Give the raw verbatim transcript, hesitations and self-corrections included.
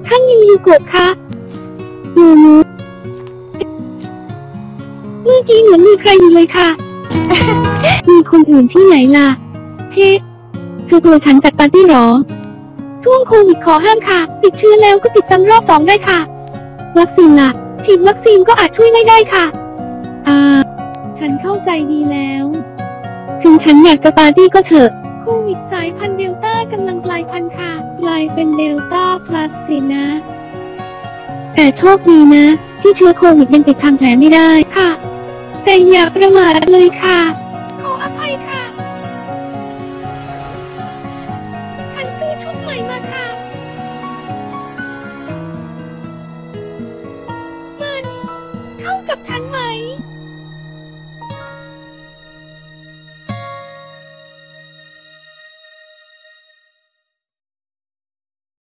ท่านยูยูโกะคะยูนูเมื่อกี้เหมือนมีใครอยู่เลยค่ะ มีคนอื่นที่ไหนล่ะเฮ้คือกลัวฉันจัดปาร์ตี้หรอช่วงโควิดขอห้ามค่ะติดเชื้อแล้วก็ติดซ้ำรอบสองได้ค่ะวัคซีนล่ะฉีดวัคซีนก็อาจช่วยไม่ได้ค่ะอ่าฉันเข้าใจดีแล้วถึงฉันอยากจะปาร์ตี้ก็เถอะโควิดสายพันธุ์เดลต้ากำลังกลายพันธุ์ค่ะกลายเป็นเดลต้าพลัสสินะแต่โชคดีนะที่เชื้อโควิดยังติดทางแผลไม่ได้ค่ะแต่อย่าประมาทเลยค่ะ